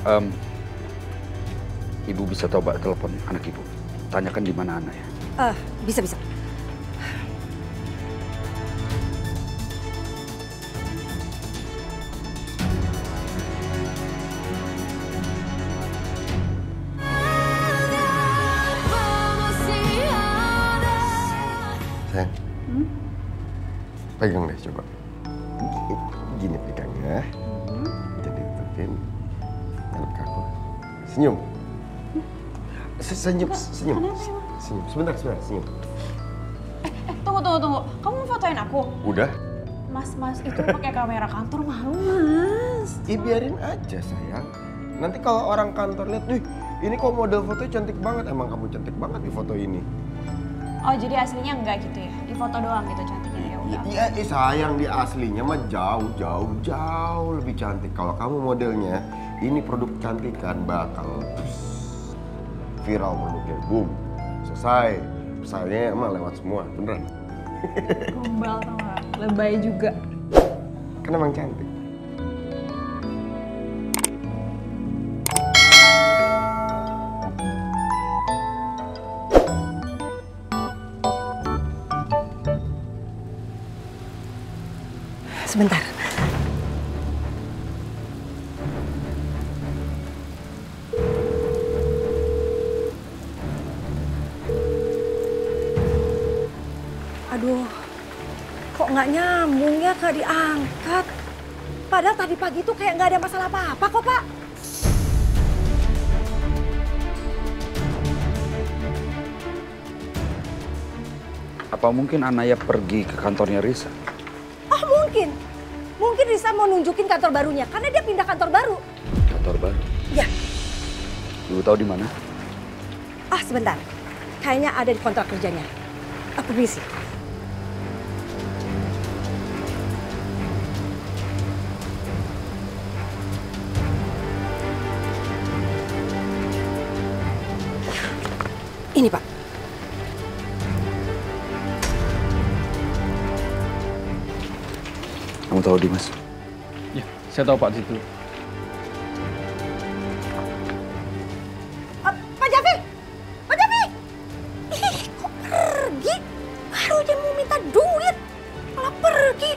Em, Ibu bisa coba telepon anak Ibu. Tanyakan di mana Ana ya. Bisa. Sayang, pegang deh coba. Gini pegangnya. Jadi tutupin. Ngadep ke aku. Senyum. Senyum. Sebentar, senyum. Tunggu. Kamu mau fotoin aku? Udah? Mas, itu pakai kamera kantor malu, Mas. Biarin aja, sayang. Nanti kalau orang kantor lihat, "Wih, ini kok model fotonya cantik banget." Emang kamu cantik banget di foto ini. Oh, jadi aslinya enggak gitu ya? Di foto doang gitu cantiknya ya udah. Iya, sayang, di aslinya mah jauh lebih cantik. Kalau kamu modelnya, ini produk kecantikan bakal viral produknya. Boom. Selesai. Pesannya emang lewat semua, beneran. Gombal tau gak? Lebay juga. Kan emang cantik. Sebentar. Aduh, kok nggak nyambung ya, Kak, diangkat. Padahal tadi pagi tuh kayak nggak ada masalah apa-apa kok, Pak. Apa mungkin Anaya pergi ke kantornya Risa? Oh, mungkin. Mungkin Risa mau nunjukin kantor barunya, karena dia pindah kantor baru. Kantor baru? Ya. Ibu tahu di mana? Sebentar. Kayaknya ada di kontrak kerjanya. Aku permisi. Ini, Pak. Kamu tahu Dimas? Ya, saya tahu Pak di situ. Pak Jafi! Pak Jafi! Ih, kok pergi? Baru aja mau minta duit, malah pergi.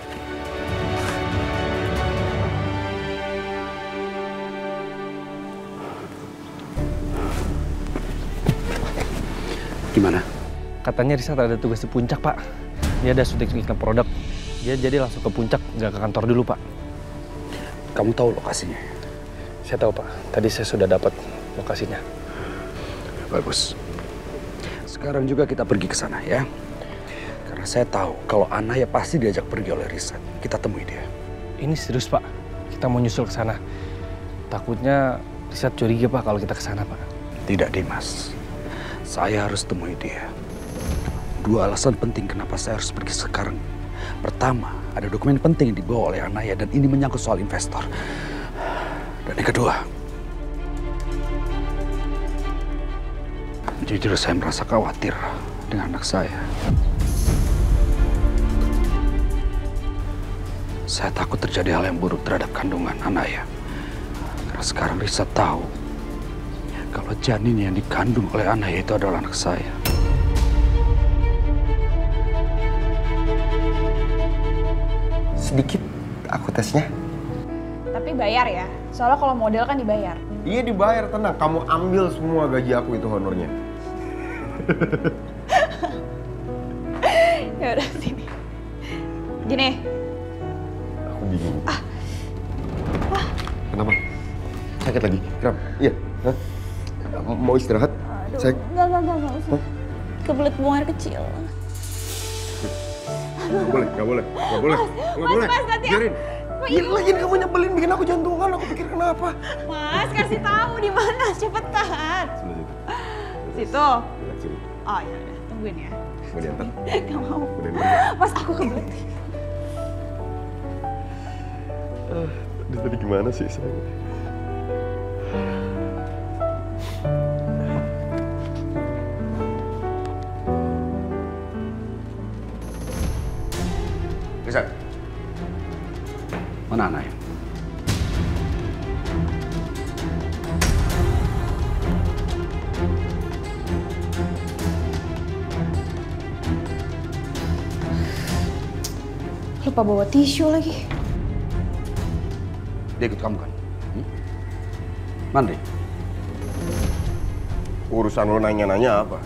Gimana? Katanya Risa ada tugas di puncak, Pak. Dia ada syuting iklan produk. Dia jadi langsung ke puncak, nggak ke kantor dulu, Pak. Kamu tahu lokasinya? Saya tahu, Pak. Tadi saya sudah dapat lokasinya. Bagus. Sekarang juga kita pergi ke sana ya. Karena saya tahu kalau Anaya pasti diajak pergi oleh Risa. Kita temui dia. Ini serius, Pak. Kita mau nyusul ke sana. Takutnya Risa curiga, Pak, kalau kita ke sana, Pak. Tidak, Dimas. Saya harus temui dia. Dua alasan penting kenapa saya harus pergi sekarang. Pertama, ada dokumen penting yang dibawa oleh Anaya dan ini menyangkut soal investor. Dan yang kedua, jujur saya merasa khawatir dengan anak saya. Saya takut terjadi hal yang buruk terhadap kandungan Anaya. Karena sekarang Risa tahu kalau janin yang dikandung oleh Anaya itu adalah anak saya. Sedikit aku tesnya. Tapi bayar ya, soalnya kalau model kan dibayar. Iya dibayar, tenang. Kamu ambil semua gaji aku itu honornya. Ya udah sini. Gini. Aku bingung. Kenapa? Sakit lagi? Kenapa? Iya. Hah? Mau istirahat? Aduh, enggak usah. Kebelet buang air kecil. Gak boleh. Mas, nanti Biarin. Lagi kamu nyebelin, bikin aku jantungan. Aku pikir kenapa? Mas, kasih tahu di mana, cepetan. Situ. Oh ya udah, tungguin ya. Mau diantar? Gak mau. Udah. Mas, aku kebelet. Tadi gimana sih sayang? Risa, mana Anaya? lupa bawa tisu lagi. Dia ikut kamu kan? Mana dia? Urusan lo nanya-nanya apa?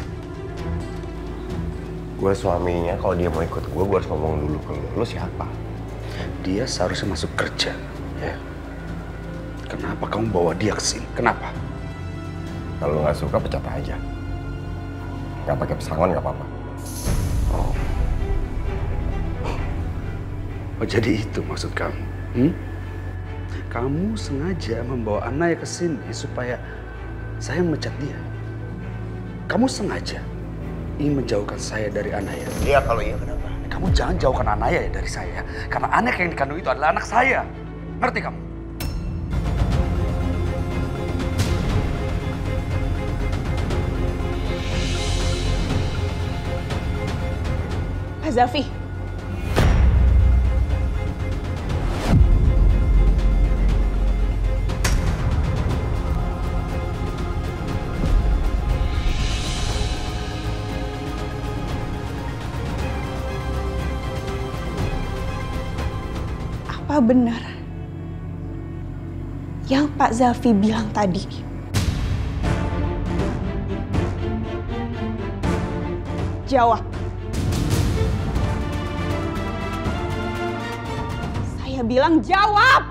Gue suaminya, kalau dia mau ikut gue harus ngomong dulu ke lo. Lo siapa? Dia seharusnya masuk kerja, ya. Kenapa kamu bawa dia ke sini? Kenapa? Kalau lo nggak suka, pecat aja. Nggak pakai pesangon nggak apa-apa. Oh, jadi itu maksud kamu? Kamu sengaja membawa Anaya ke sini supaya saya memecat dia. Kamu sengaja ingin menjauhkan saya dari Anaya. Iya, kalau iya kenapa? Kamu jangan jauhkan Anaya ya dari saya. Karena anak yang dikandung itu adalah anak saya. Ngerti kamu? Pak Zalfi. Apa benar yang Pak Zalfi bilang tadi? Jawab. Saya bilang jawab.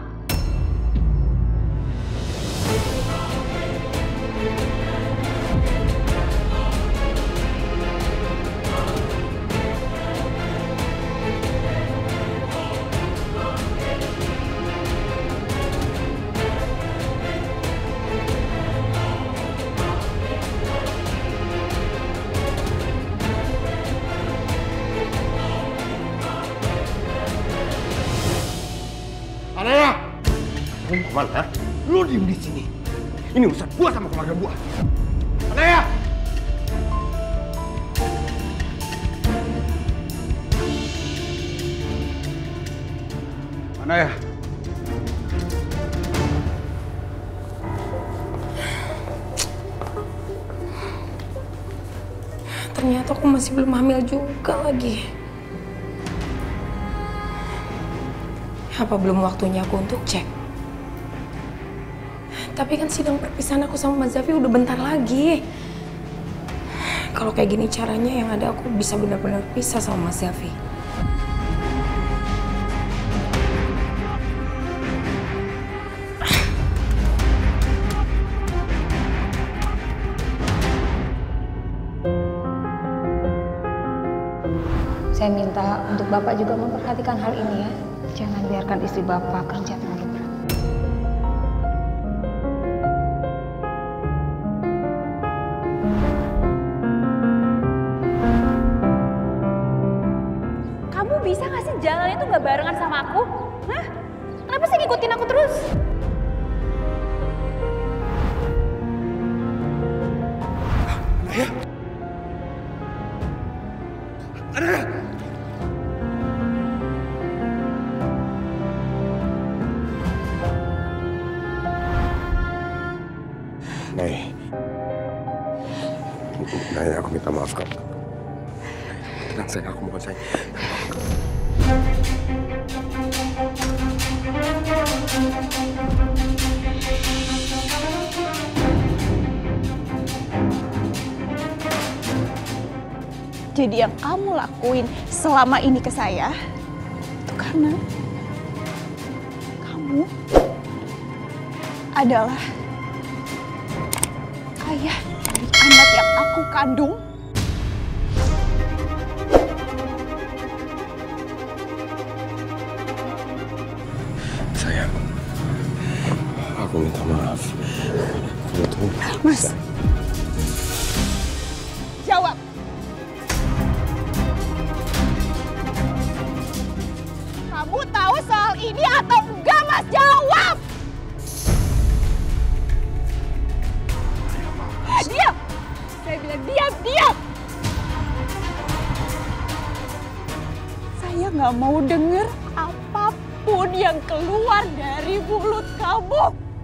Anaya! Kamu mau kemana? Lu diem di sini. Ini urusan gua sama keluarga gua. Anaya! Anaya! Ternyata aku masih belum hamil juga lagi. Apa belum waktunya aku untuk cek? Tapi kan sidang perpisahan aku sama Mas Zalfi udah bentar lagi. Kalau kayak gini caranya yang ada aku bisa benar-benar pisah sama Mas Zalfi. Saya minta untuk Bapak juga memperhatikan hal ini ya. Jangan biarkan istri Bapak kerja terlalu berat. Kamu bisa nggak sih jalannya tuh nggak barengan sama aku? Hah? Kenapa sih ngikutin aku terus? Anaya! Anaya! Naya, aku minta maaf kamu. Tenang sayang, aku mohon sayang. Jadi yang kamu lakuin selama ini ke saya, itu karena kamu adalah ayah dari anak yang aku kandung. Sayang, aku minta maaf. Mas, jawab. Kamu tahu soal ini atau enggak, Mas? Jawab! Diam! Saya bilang diam, diam! Saya nggak mau dengar apapun yang keluar dari mulut kamu.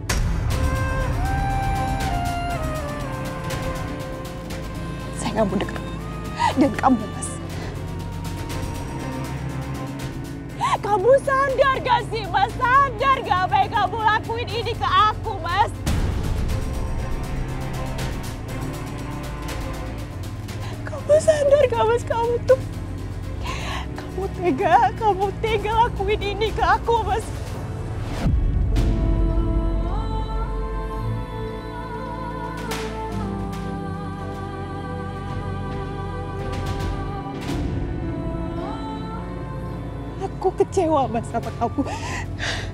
Saya nggak mau dengar. Dan kamu, Mas, Kamu sadar gak sih, Mas? Sadar gak apa yang kamu lakuin ini ke aku, Mas? Kamu sadar gak, Mas? Kamu tega lakuin ini ke aku, Mas. Aku kecewa, Mas, sama kamu.